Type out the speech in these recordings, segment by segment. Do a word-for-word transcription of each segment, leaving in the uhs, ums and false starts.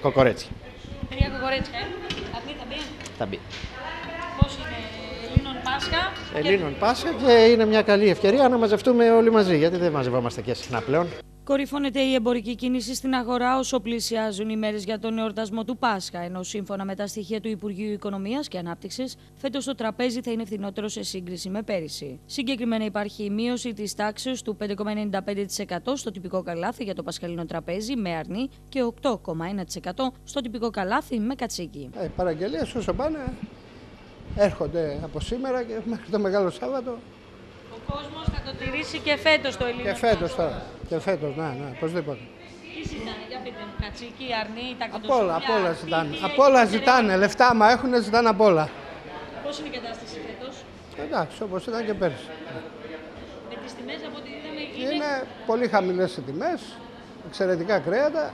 κοκορέτσι. Τρία κοκορέτσια, ε. Αυτή θα μπει. Θα μπει. Πώς είναι, Ελλήνων Πάσχα. Ελλήνων και... Πάσχα και είναι μια καλή ευκαιρία να μαζευτούμε όλοι μαζί, γιατί δεν μαζευόμαστε και συχνά πλέον. Κορυφώνεται η εμπορική κίνηση στην αγορά όσο πλησιάζουν οι μέρες για τον εορτασμό του Πάσχα, ενώ σύμφωνα με τα στοιχεία του Υπουργείου Οικονομίας και Ανάπτυξης, φέτος το τραπέζι θα είναι φθηνότερο σε σύγκριση με πέρυσι. Συγκεκριμένα υπάρχει η μείωση της τάξης του πέντε κόμμα ενενήντα πέντε τοις εκατό στο τυπικό καλάθι για το πασχαλινό τραπέζι με αρνί και οκτώ κόμμα ένα τοις εκατό στο τυπικό καλάθι με κατσίκι. Οι παραγγελίες όσο πάνε έρχονται από σήμερα και μέχρι το Μεγάλο Σάββατο. Ο κόσμος θα το τηρήσει και φέτος το Ελλήνων. Και φέτος τώρα. Και φέτος, ναι, ναι, οπωσδήποτε. Τι ζητάνε, για πείτε μου, κατσίκι, αρνί, τα Απ' κοντοσούβλια. όλα, απ' όλα ζητάνε. τι- τι Απ' όλα έχετε ζητάνε. ρεύμα. Λεφτά, άμα έχουν, ζητάνε απ' όλα. Πώς είναι η κατάσταση φέτος? Εντάξει, όπως ήταν και πέρυσι. Με τις τιμές από ό,τι είδαμε είναι... Είναι πολύ χαμηλές οι τιμές, εξαιρετικά κρέατα.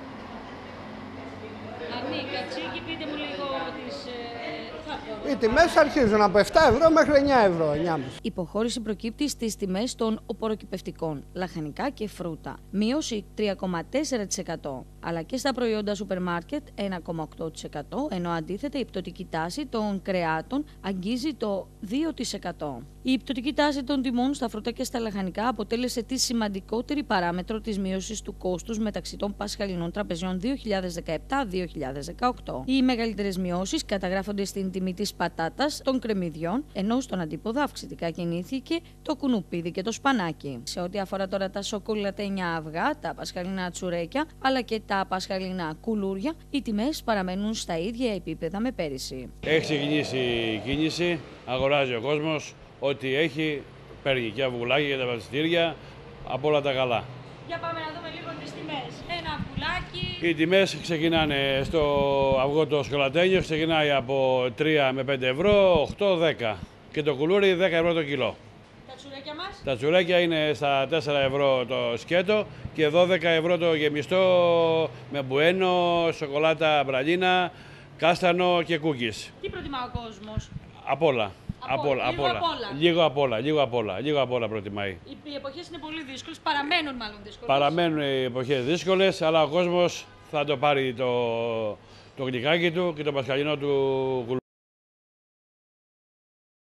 Αρνί, κατσίκι, πείτε μου λίγο τις... ε, θα- Οι τιμές αρχίζουν από επτά ευρώ μέχρι εννιά ευρώ, εννιά κόμμα πέντε. Υποχώρηση προκύπτει στις τιμές των οποροκυπευτικών, λαχανικά και φρούτα. Μείωση τρία κόμμα τέσσερα τοις εκατό. Αλλά και στα προϊόντα σούπερ μάρκετ ένα κόμμα οκτώ τοις εκατό, ενώ αντίθετα η πτωτική τάση των κρεάτων αγγίζει το δύο τοις εκατό. Η πτωτική τάση των τιμών στα φρούτα και στα λαχανικά αποτέλεσε τη σημαντικότερη παράμετρο της μείωσης του κόστους μεταξύ των πασχαλινών τραπεζιών δύο χιλιάδες δεκαεπτά δύο χιλιάδες δεκαοκτώ. Οι μεγαλύτερες μειώσεις καταγράφονται στην τιμή της πατάτας, των κρεμμυδιών, ενώ στον αντίποδα αυξητικά κινήθηκε το κουνουπίδι και το σπανάκι. Σε ό,τι αφορά τώρα τα σοκολατένια αυγά, τα πασχαλινά τσουρέκια, αλλά και τα πασχαλινά κουλούρια, οι τιμές παραμένουν στα ίδια επίπεδα με πέρυσι. Έχει ξεκινήσει η κίνηση, αγοράζει ο κόσμος, ό,τι έχει, παίρνει και αυγουλάκια για τα βασιστήρια, από όλα τα καλά. Για πάμε να δούμε λίγο τις τιμές. Ένα αυγουλάκι. Οι τιμές ξεκινάνε στο αυγό το σκολατένιο, ξεκινάει από τρία με πέντε ευρώ, οκτώ με δέκα. Και το κουλούρι δέκα ευρώ το κιλό. Τα τσουρέκια μας. Τα τσουρέκια είναι στα τέσσερα ευρώ το σκέτο και δώδεκα ευρώ το γεμιστό με μπουένο, σοκολάτα μπραλίνα, κάστανο και κούκκις. Τι προτιμά ο κόσμος? Απ' όλα. Απ' Απ' όλα, λίγο απ' όλα. απ' όλα. Λίγο απ' όλα, λίγο απ' όλα, λίγο απ' όλα προτιμάει. Οι, οι εποχές είναι πολύ δύσκολες, παραμένουν μάλλον δύσκολες. Παραμένουν οι εποχές δύσκολες, αλλά ο κόσμος θα το πάρει το, το γλυκάκι του και το πασχαλινό του κουλούρι.